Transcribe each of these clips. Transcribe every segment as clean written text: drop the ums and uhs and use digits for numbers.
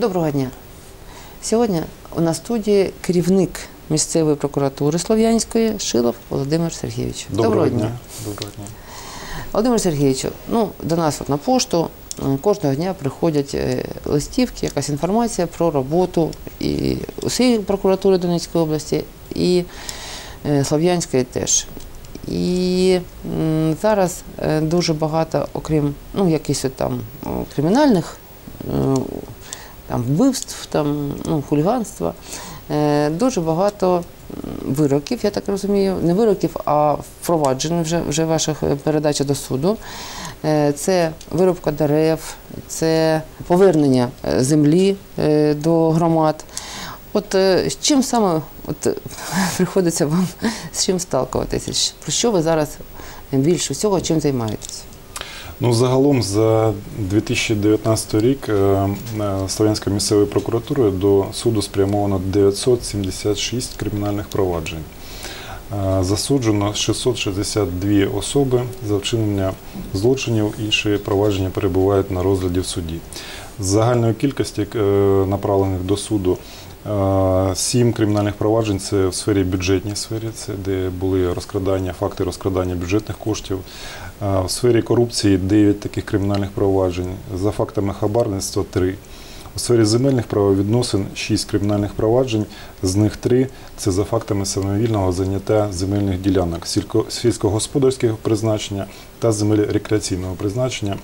Доброго дня. Сьогодні у нас в студії керівник місцевої прокуратури Слов'янської Шилов Володимир Сергійович. Доброго дня. Доброго дня. Володимир Сергійович, до нас на пошту кожного дня приходять листівки, якась інформація про роботу і усієї прокуратури Донецької області, і Слов'янської теж. І зараз дуже багато, окрім якихось там кримінальних вбивств, хуліганства, дуже багато вироків, я так розумію, не вироків, а впроваджень вже ваших передач до суду. Це вирубка дерев, це повернення землі до громад. З чим саме приходиться вам, з чим сталкуватися? Про що ви зараз більше всього, чим займаєтесь? Загалом за 2019 рік Слов'янською місцевою прокуратурою до суду спрямовано 976 кримінальних проваджень. Засуджено 662 особи за вчинення злочинів, інші провадження перебувають на розгляді в суді. З загальної кількості направлених до суду 7 кримінальних проваджень – це в сфері бюджетній сфері, це де були факти розкрадання бюджетних коштів. В сфері корупції 9 таких кримінальних проваджень, за фактами хабарництва 3. У сфері земельних правовідносин 6 кримінальних проваджень, з них 3 – це за фактами самовільного заняття земельних ділянок сільськогосподарського призначення та земель рекреаційного призначення.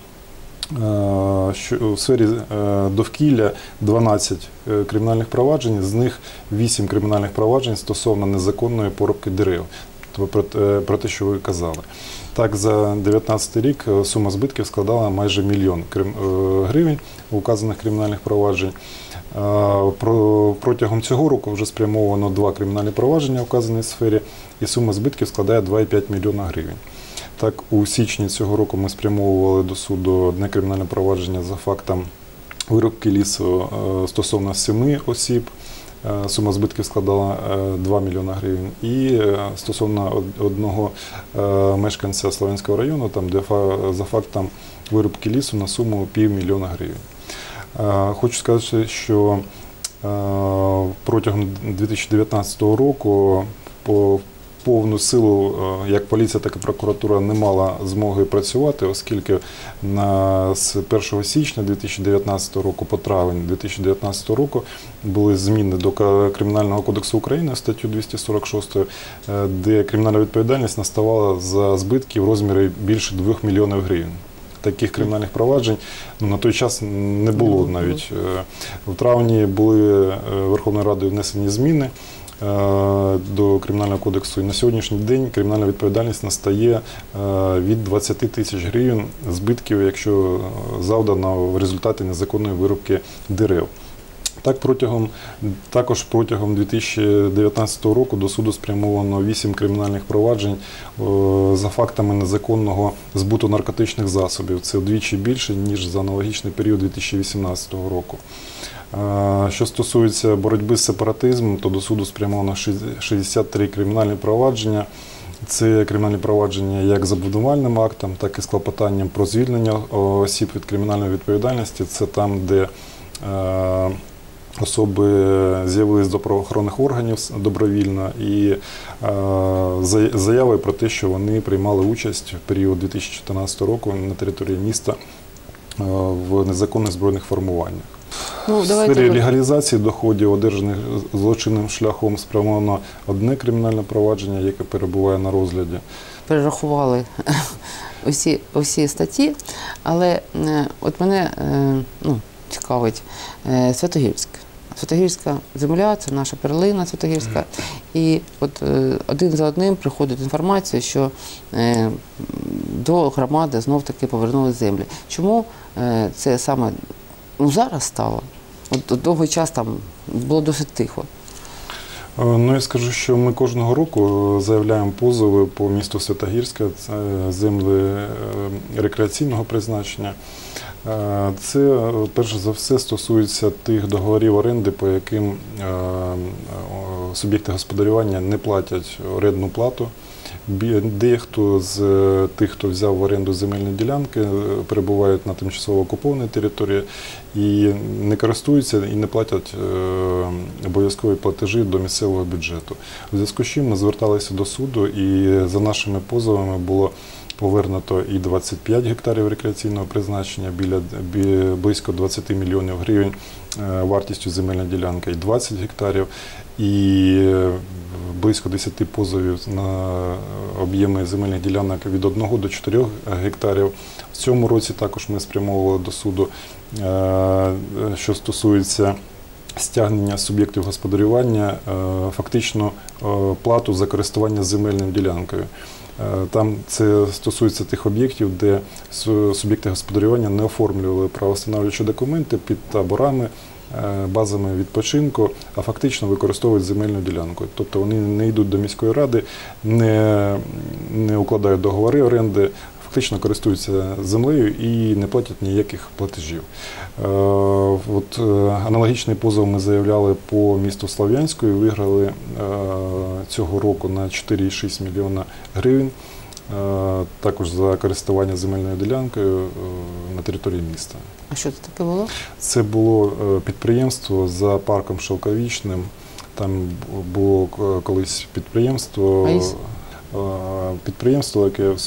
У сфері довкілля 12 кримінальних проваджень, з них 8 кримінальних проваджень стосовно незаконної порубки дерев, про те, що ви казали. Так, за 2019 рік сума збитків складала майже 1 мільйон гривень у вказаних кримінальних проваджень. Протягом цього року вже спрямовано 2 кримінальні провадження у вказаній сфері, і сума збитків складає 2,5 мільйона гривень. Так, у січні цього року ми спрямовували до суду одне кримінальне провадження за фактом вирубки лісу стосовно 7 осіб. Сума збитків складала 2 мільйона гривень. І стосовно одного мешканця Слов'янського району, де за фактом вирубки лісу на суму 500 000 гривень. Хочу сказати, що протягом 2019 року по повну силу як поліція, так і прокуратура не мала змоги працювати, оскільки з 1 січня 2019 року по травень 2019 року були зміни до Кримінального кодексу України, статтю 246, де кримінальна відповідальність наставала за збитки в розмірі більше 2 мільйонів гривень. Таких кримінальних проваджень на той час не було навіть. В травні були Верховною Радою внесені зміни до Кримінального кодексу. І на сьогоднішній день кримінальна відповідальність настає від 20 тисяч гривень збитків, якщо завдано в результаті незаконної вирубки дерев. Також протягом 2019 року до суду спрямовано 8 кримінальних проваджень за фактами незаконного збуту наркотичних засобів. Це вдвічі більше, ніж за аналогічний період 2018 року. Що стосується боротьби з сепаратизмом, то до суду спрямовано 63 кримінальні провадження. Це кримінальні провадження як за обвинувальним актом, так і з клопотанням про звільнення осіб від кримінальної відповідальності. Це там, де особи з'явились до правоохоронних органів добровільно і заяви про те, що вони приймали участь в період 2014 року на території міста в незаконних збройних формуваннях. В сфері легалізації доходів, одержаних злочинним шляхом, спрямовано одне кримінальне провадження, яке перебуває на розгляді. Перерахували усі статті, але от мене цікавить Святогірськ. Святогірська земля – це наша перлина Святогірська. І от один за одним приходить інформація, що до громади знов-таки повернули землі. Чому це саме зараз стало? От довгий час там було досить тихо. Я скажу, що ми кожного року заявляємо позови по місту Святогірська, землі рекреаційного призначення. Це, перш за все, стосується тих договорів оренди, по яким суб'єкти господарювання не платять орендну плату Дехто з тих, хто взяв в оренду земельні ділянки, перебувають на тимчасово окупованій території і не користуються і не платять обов'язкові платежі до місцевого бюджету. У зв'язку з чим ми зверталися до суду, і за нашими позовами було повернуто і 25 гектарів рекреаційного призначення, близько 20 мільйонів гривень вартістю земельної ділянки, і 20 гектарів, і близько 10 позовів на об'єми земельних ділянок від 1 до 4 гектарів. В цьому році також ми спрямовували до суду, що стосується стягнення суб'єктів господарювання, фактично плату за користування земельною ділянкою. Там це стосується тих об'єктів, де суб'єкти господарювання не оформлювали правовстановлюючі документи під таборами, базами відпочинку, а фактично використовують земельну ділянку. Тобто вони не йдуть до міської ради, не укладають договори оренди, фактично користуються землею і не платять ніяких платежів. Аналогічний позов ми заявляли по місту Слов'янську і виграли цього року на 4,6 мільйона гривень, також за користування земельною ділянкою на території міста. А що це таке було? Це було підприємство за парком Шовковічним. Там було колись підприємство, яке в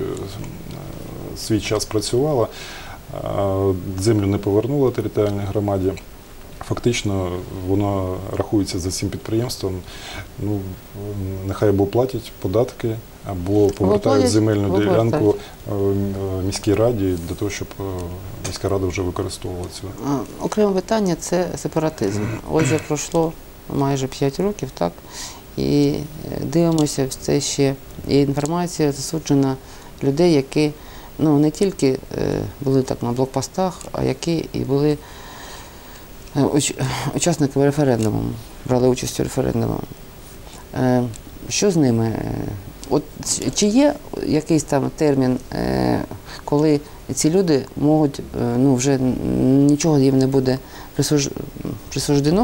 свій час працювало, землю не повернуло територіальній громаді. Фактично воно рахується за цим підприємством. Нехай або платять податки, або повертають земельну ділянку міській раді для того, щоб міська рада вже використовувала цю. Окреме питання – це сепаратизм. Отже, пройшло майже 5 років, так? І дивимося, це ще є інформація засуджена людей, які не тільки були так на блокпостах, а які і були учасниками референдуму, брали участь у референдуму. Що з ними? Чи є якийсь там термін, коли ці люди можуть, вже нічого їм не буде присуждено?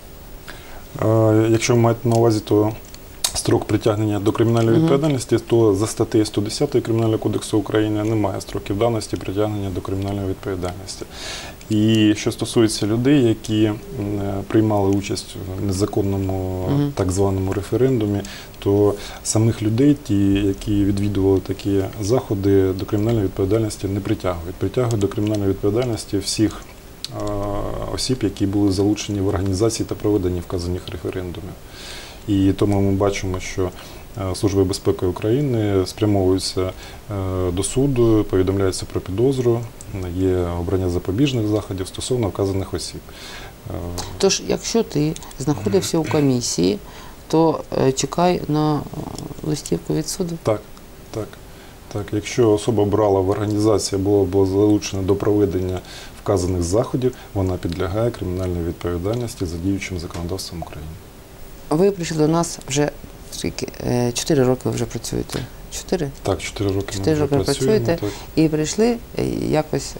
Якщо ви маєте на увазі, то строк притягнення до кримінальної відповідальності, то за статтею 110 Кримінального кодексу України немає строків давності притягнення до кримінальної відповідальності. І що стосується людей, які приймали участь в незаконному так званому референдумі, то самих людей, ті, які відвідували такі заходи, до кримінальної відповідальності не притягують. Притягують до кримінальної відповідальності всіх осіб, які були залучені в організації та проведенні вказаних референдумів. І тому ми бачимо, що Службою безпеки України спрямовуються до суду, повідомляється про підозру, є обрання запобіжних заходів стосовно вказаних осіб. Тож, якщо ти знаходився у комісії, то чекай на листівку від суду? Так. Якщо особа брала в організації або була залучена до проведення вказаних заходів, вона підлягає кримінальній відповідальності за діючим законодавством України. Ви прийшли до нас вже скільки? 4 роки ви вже працюєте? 4? Так, 4 роки ми 4 вже роки працюєте і прийшли якось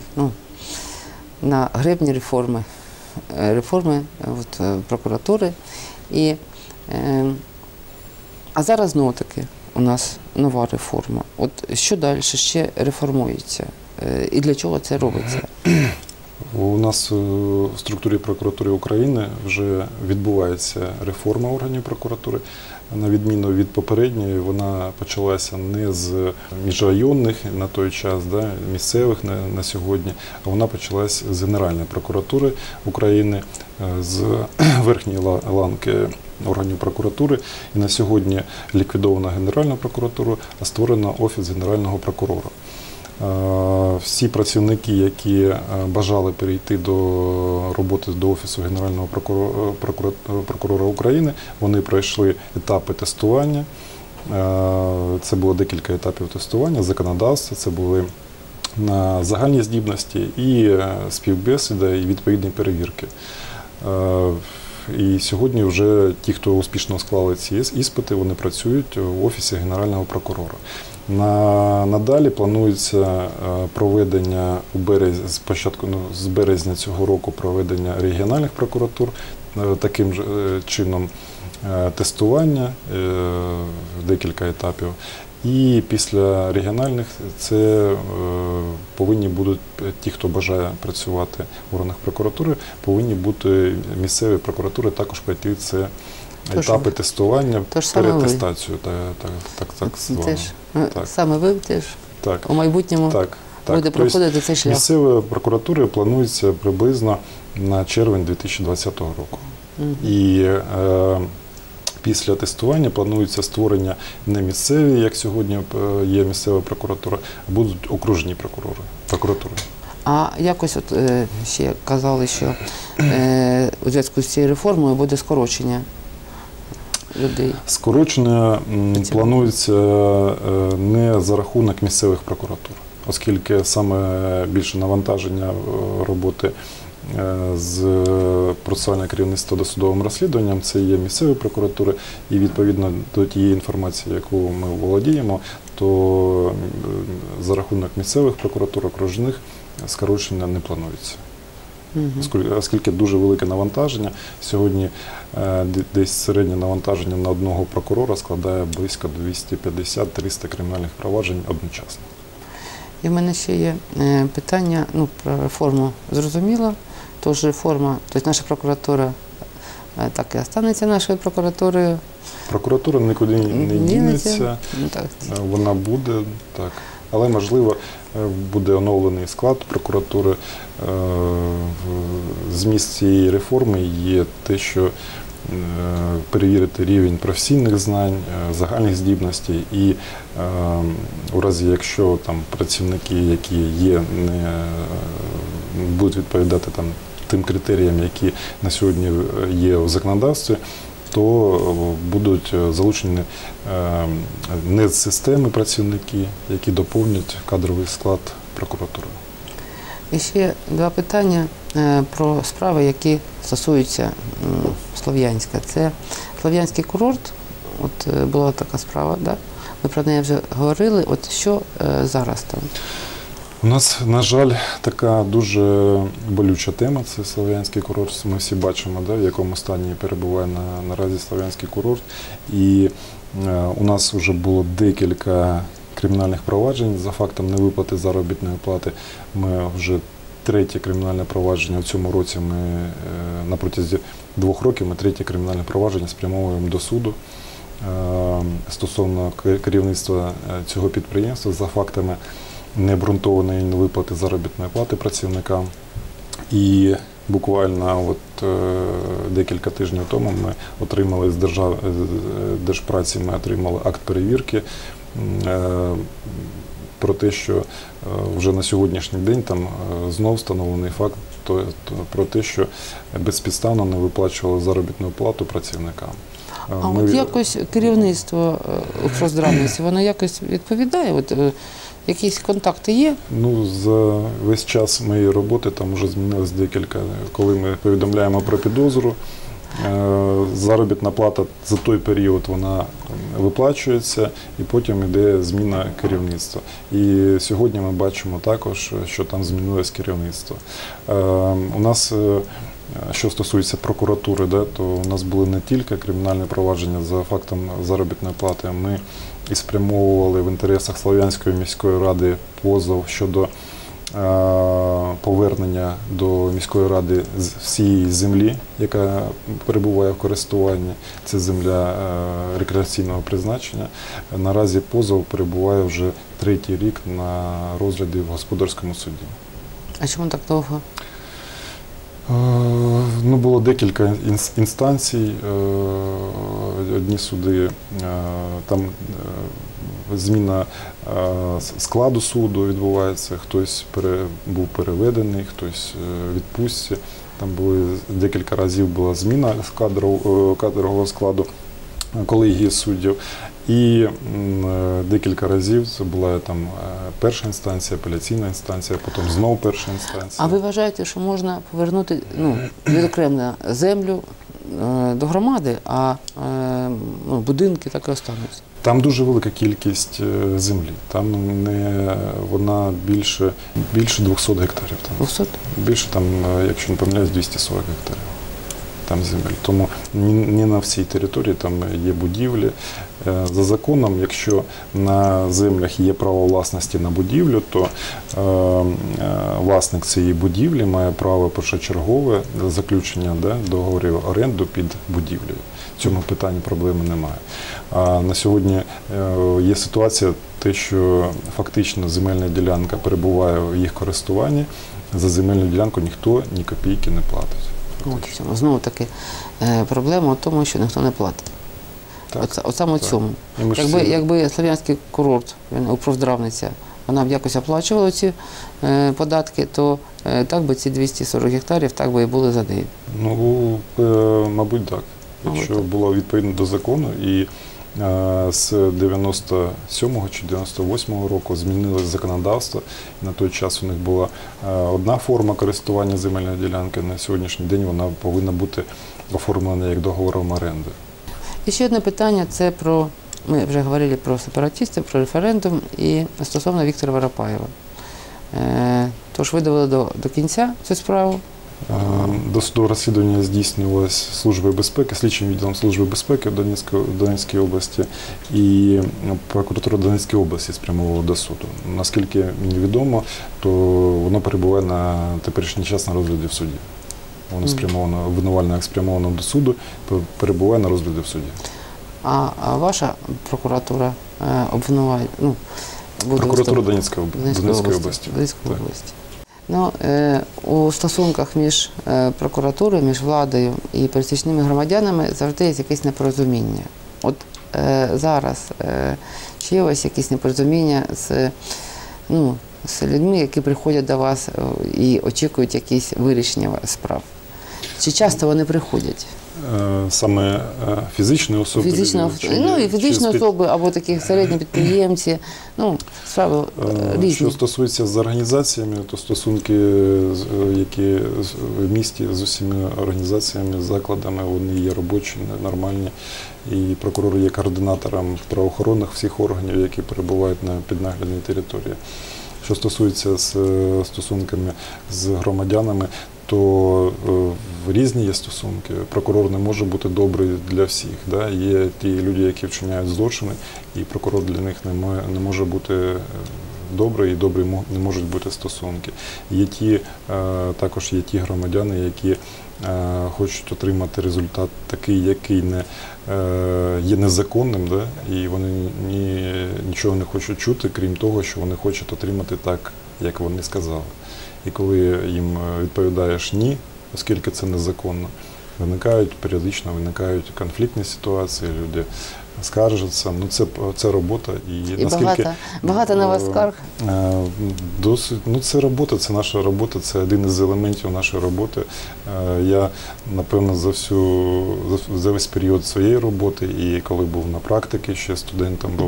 на гребні реформи прокуратури. А зараз знову таки у нас нова реформа. Що далі ще реформується? І для чого це робиться? У нас в структурі прокуратури України вже відбувається реформа органів прокуратури. На відміну від попередньої, вона почалася не з міжрайонних на той час, місцевих на сьогодні, а вона почалася з Генеральної прокуратури України, з верхньої ланки органів прокуратури. І на сьогодні ліквідована Генеральна прокуратура, а створено Офіс Генерального прокурора. Всі працівники, які бажали перейти до роботи до Офісу Генерального прокурора України, вони пройшли етапи тестування. Це було декілька етапів тестування, законодавства, це були на загальні здібності і співбесіда, і відповідні перевірки. І сьогодні вже ті, хто успішно склали ці іспити, вони працюють в Офісі Генерального прокурора. Надалі планується проведення з березня цього року проведення регіональних прокуратур. Таким же чином тестування, декілька етапів. І після регіональних це повинні будуть ті, хто бажає працювати в органах прокуратури, повинні бути місцеві прокуратури також пройти це етапи тестування, переатестацію. Так звано. Саме ви теж у майбутньому буде проходити цей шлях. Місцеві прокуратури плануються приблизно на червень 2020 року. І після тестування планується створення не місцеві, як сьогодні є місцева прокуратура, а будуть окружні прокуратури. А якось ще казали, що у зв'язку з цією реформою буде скорочення людей. Скорочення планується не за рахунок місцевих прокуратур, оскільки саме більше навантаження роботи з процесуального керівництва досудовим розслідуванням це є місцеві прокуратури, і відповідно до тієї інформації, яку ми володіємо, то за рахунок місцевих прокуратур окружних скорочення не планується. Оскільки дуже велике навантаження, сьогодні десь середнє навантаження на одного прокурора складає близько 250-300 кримінальних проваджень одночасно. І в мене ще є питання про реформу. Зрозуміло, тож реформа, тобто наша прокуратура так і останеться нашою прокуратурою. Прокуратура нікуди не дінеться, вона буде, так. Але, можливо, буде оновлений склад прокуратури. Зміст цієї реформи є те, що перевірити рівень професійних знань, загальних здібностей і у разі, якщо там працівники, які є, не будуть відповідати тим критеріям, які на сьогодні є у законодавстві, то будуть залучені не з системи працівники, які доповнять кадровий склад прокуратури. І ще два питання про справи, які стосуються Слов'янська. Це Слов'янський курорт, була така справа, да? Ми про неї вже говорили, що зараз там? У нас, на жаль, така дуже болюча тема – це Слов'янський курорт. Ми всі бачимо, в якому стані перебуває наразі Слов'янський курорт. І у нас вже було декілька кримінальних проваджень за фактом невиплати заробітної плати. Ми вже третє кримінальне провадження в цьому році, на протязі 2 років ми третє кримінальне провадження спрямовуємо до суду стосовно керівництва цього підприємства за фактами необґрунтованої невиплати заробітної плати працівникам. І буквально декілька тижнів тому ми отримали з Держпраці, ми отримали акт перевірки про те, що вже на сьогоднішній день там знов встановлений факт про те, що безпідставно не виплачували заробітну плату працівникам. А якось керівництво Укрздравності, воно якось відповідає? Якісь контакти є? За весь час моєї роботи там вже змінилось декілька. Коли ми повідомляємо про підозру, заробітна плата за той період вона виплачується, і потім йде зміна керівництва. І сьогодні ми бачимо також, що там змінилось керівництво. У нас, що стосується прокуратури, то у нас були не тільки кримінальні провадження за фактом заробітної плати, ми і спрямовували в інтересах Слов'янської міської ради позов щодо повернення до міської ради всієї землі, яка перебуває в користуванні. Це земля рекреаційного призначення. Наразі позов перебуває вже 3-й рік на розгляді в господарському суді. А чому так довго? Було декілька інстанцій, одні суди, там зміна складу суду відбувається, хтось був переведений, хтось в відпустці. Там декілька разів була зміна кадрового складу колегії суддів. І декілька разів це була там перша інстанція, апеляційна інстанція, потім знову перша інстанція. А ви вважаєте, що можна повернути відокремлено землю до громади, а будинки так і остануться? Там дуже велика кількість землі. Там вона більше 200 гектарів. 200? Більше там, якщо не помиляюсь, 240 гектарів. там земель. Тому не на всій території там є будівлі. За законом, якщо на землях є право власності на будівлю, то власник цієї будівлі має право першочергове заключення договорів оренду під будівлею. В цьому питанні проблеми немає. А на сьогодні є ситуація, те, що фактично земельна ділянка перебуває в їх користуванні, за земельну ділянку ніхто ні копійки не платить. Знову таки проблема в тому, що ніхто не платить. От саме цьому. Якби Слов'янський курорт, Управдравниця, вона б якось оплачувала ці податки, то так би ці 240 гектарів так би і були за нею. Ну, мабуть, так. Якщо було відповідно до закону, і з 97-го чи 98-го року змінилось законодавство, і на той час у них була одна форма користування земельної ділянки, на сьогоднішній день вона повинна бути оформлена як договором оренди. І ще одне питання, це про, ми вже говорили про сепаратистів, про референдум і стосовно Віктора Воропаєва. Тож ви довели до кінця цю справу? Досудове розслідування здійснювалося Службою безпеки, слідчим відділом Служби безпеки Донецької області, і прокуратура Донецької області спрямовувала до суду. Наскільки мені відомо, то воно перебуває на теперішній час на розгляді в суді. Воно спрямовано, обвинувальне спрямовано до суду, перебуває на розгляді в суді. А ваша прокуратура обвинуває? Прокуратура Донецької області. Ну, у стосунках між прокуратурою, між владою і пересічними громадянами завжди є якесь непорозуміння. От зараз чи є у вас якісь непорозуміння з людьми, які приходять до вас і очікують якісь вирішення справ? Чи часто вони приходять? Саме фізичні особи? Фізичні особи або такі середні підприємці, справи різні. Що стосується з організаціями, то стосунки, які в місті з усіма організаціями, закладами, вони є робочі, нормальні. І прокурор є координатором правоохоронних всіх органів, які перебувають на піднаглядній території. Що стосується з стосунками з громадянами, то різні є стосунки. Прокурор не може бути добрий для всіх. Є ті люди, які вчиняють злочини, і прокурор для них не може бути добрий, і добрі не можуть бути стосунки. Також є ті громадяни, які хочуть отримати результат такий, який є незаконним, і вони нічого не хочуть чути, крім того, що вони хочуть отримати так, як вони сказали. І коли їм відповідаєш «ні», оскільки це незаконно, періодично виникають конфліктні ситуації, люди скаржаться. Це робота. І багато на вас скарг? Досить. Це робота, це наша робота, це один із елементів нашої роботи. Я, напевно, за весь період своєї роботи, і коли був на практиці, ще студентом був,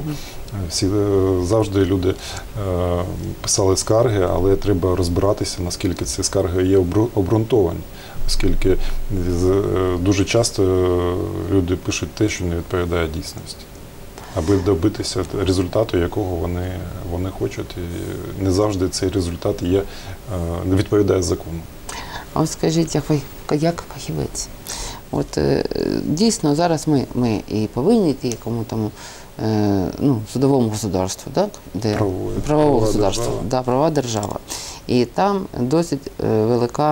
завжди люди писали скарги, але треба розбиратися, наскільки ці скарги є обґрунтовані. Оскільки дуже часто люди пишуть те, що не відповідає дійсності, аби добитися результату, якого вони хочуть. І не завжди цей результат не відповідає закону. А от скажіть, як фахівець? От дійсно зараз ми і повинні йти якому там судовому государству, так? Правового государства, права держава. І там досить велика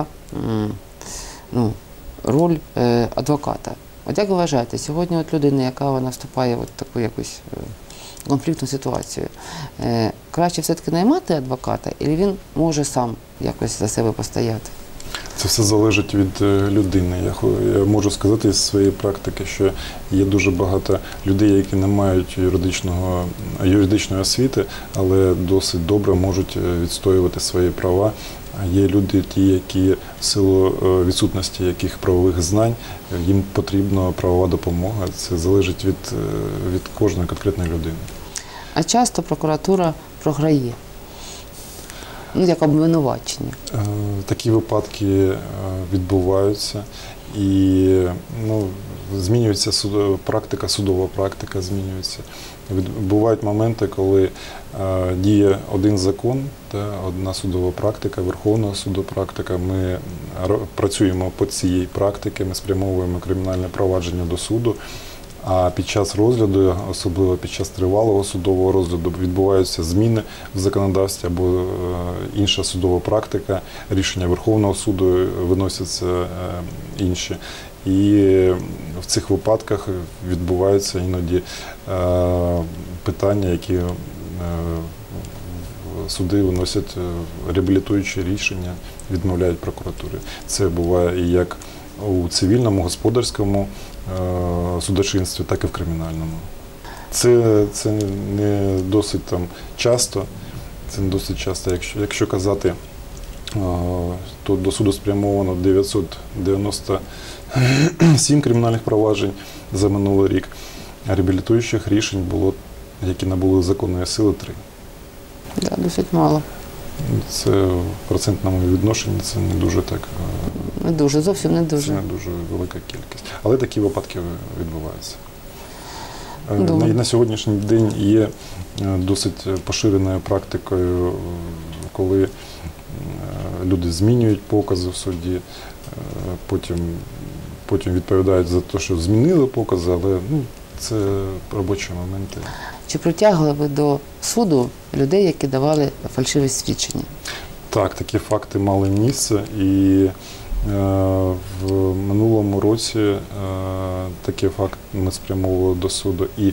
роль адвоката. От як ви вважаєте, сьогодні людина, яка вона вступає в таку якусь конфліктну ситуацію, краще все-таки наймати адвоката, і він може сам якось за себе постояти? Це все залежить від людини. Я можу сказати з своєї практики, що є дуже багато людей, які не мають юридичної освіти, але досить добре можуть відстоювати свої права. Є люди, які в силу відсутності яких правових знань, їм потрібна правова допомога. Це залежить від кожної конкретної людини. А часто прокуратура програє? Як обвинувачення? Такі випадки відбуваються. І змінюється практика, судова практика змінюється. Бувають моменти, коли діє один закон, одна судова практика, Верховного суду практика. Ми працюємо по цій практиці, ми спрямовуємо кримінальне провадження до суду. А під час розгляду, особливо під час тривалого судового розгляду, відбуваються зміни в законодавстві або інша судова практика, рішення Верховного суду виносяться інші. І в цих випадках відбуваються іноді питання, які суди виносять реабілітуючі рішення, відмовляють прокуратурі. Це буває і як у цивільному, господарському судочинстві, так і в кримінальному. Це не досить часто. Це не досить часто. Якщо казати, то до суду спрямовано 997 кримінальних проваджень за минулий рік. А реабілітуючих рішень було, які набули законної сили, 3. Да, досить мало. Це в процентному відношенні це не дуже так. Не дуже, зовсім не дуже. Це не дуже велика кількість. Але такі випадки відбуваються. Добре. На сьогоднішній день є досить поширеною практикою, коли люди змінюють покази в суді, потім відповідають за те, що змінили покази, але це робочі моменти. Чи притягли ви до суду людей, які давали фальшиві свідчення? Так, такі факти мали місце, і в минулому році такий факт ми спрямовували до суду. І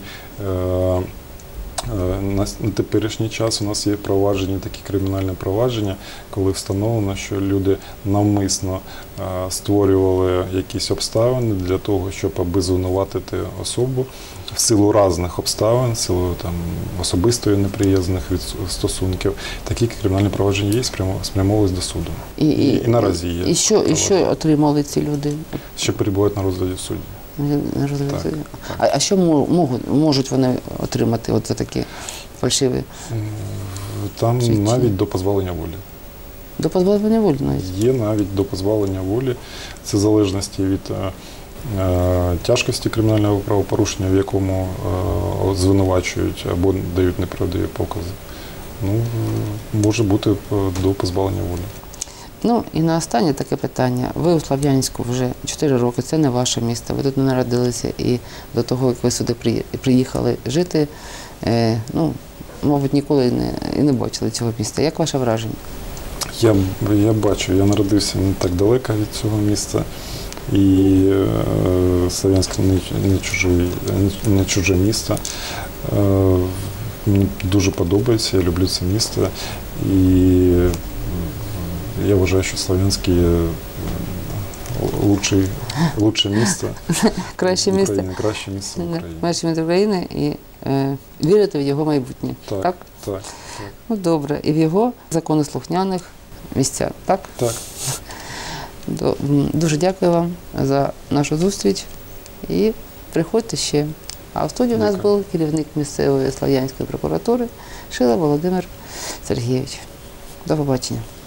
на теперішній час у нас є провадження, такі кримінальні провадження, коли встановлено, що люди навмисно створювали якісь обставини для того, щоб обезвинуватити особу в силу різних обставин, в силу особистої неприязних стосунків. Такі кримінальні провадження є, спрямовувалися до суду. І наразі є. І що отримали ці люди? Що перебувають на розгляді в суді. Так. А що можуть вони отримати от за такі фальшиві? Там свідчення? навіть до позбавлення волі. До позбавлення волі навіть? Є навіть до позбавлення волі. Це в залежності від тяжкості кримінального правопорушення, в якому звинувачують або дають неправдиві покази. Може бути до позбавлення волі. І на останнє таке питання. Ви у Слов'янську вже 4 роки, це не ваше місто, ви тут не народилися, і до того, як ви сюди приїхали жити, мабуть, ніколи і не бачили цього міста. Як ваше враження? Я бачу, я народився не так далеко від цього міста, і Слов'янськ не чуже місто. Мені дуже подобається, я люблю це місто, і я вважаю, що Слов'янськ є лучше місто. Краще місто. Краще місце в Україні. Краще місто України і вірити в його майбутнє. Так? Так. Добре. І в його законослухняних місцях. Так? Так. Дуже дякую вам за нашу зустріч і приходьте ще. А в студії у нас був керівник місцевої Слов'янської прокуратури Шила Володимир Сергійович. До побачення.